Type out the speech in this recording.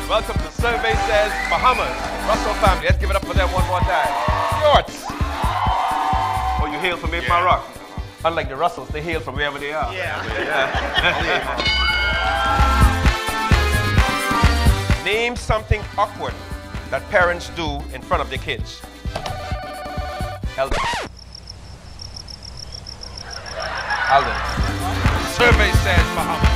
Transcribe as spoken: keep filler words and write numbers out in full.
Welcome to Survey Says Bahamas. Russell family. Let's give it up for them one more time. Yorts. Oh, you hail from Maple Yeah. Rock. Unlike the Russells, they hail from wherever they are. Yeah. Yeah. Name something awkward that parents do in front of their kids. Alden. Alden. Survey Says Bahamas.